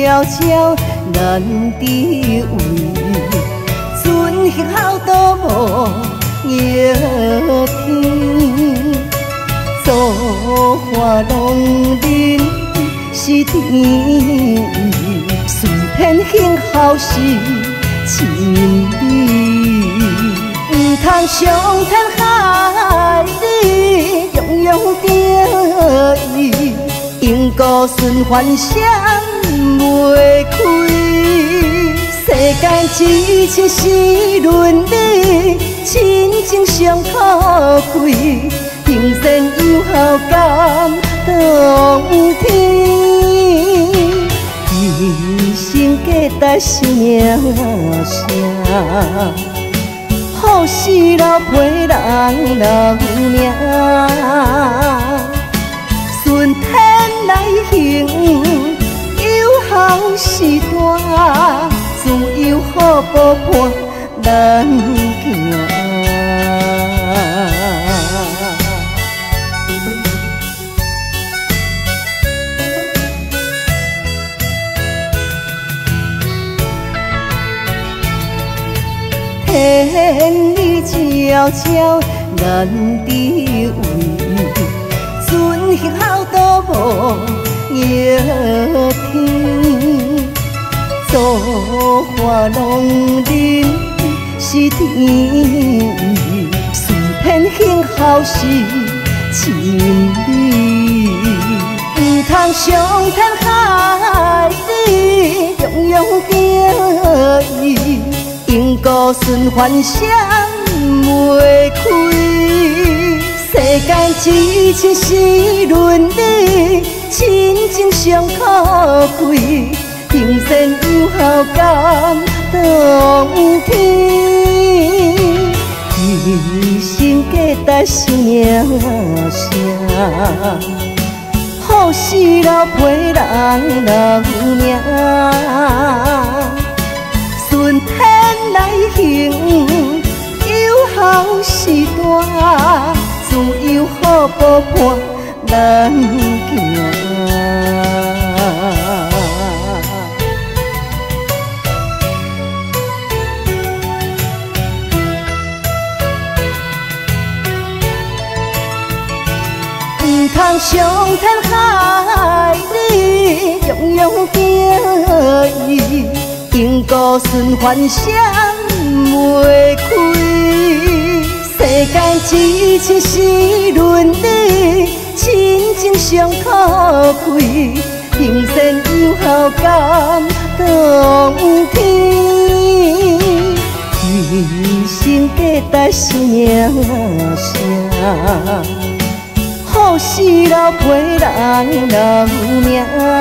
悄悄难得位，春夏好都无热天，造化弄人是天意，顺天幸好是真理，唔通伤天害理，样样得意，因果循环谁袂开？世间只亲是伦理，亲情上可贵，平生有孝感动天。一生价值是名声，好事老陪人老命，顺天来行，有孝是大，自有好报伴咱行。天理悄悄难得位，春夏好都无热天，造化弄人是天意，顺天幸好是真理，唔通伤天害理，样样得意，因果循环谁袂开？世间只亲是伦理，亲情上可贵，平生有孝感动天。一生价值是名声，好事老陪人老命，顺天来行，有孝是大，自有好报伴咱行。唔通伤天害理，样样得意，因果循环谁袂开？世间只亲是伦理，亲情上可贵，平生有孝感动天。一生价值是名声，好事老陪人老命，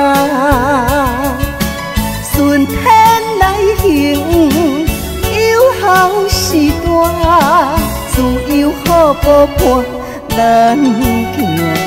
顺天来行，有孝是大，自有好报伴咱行。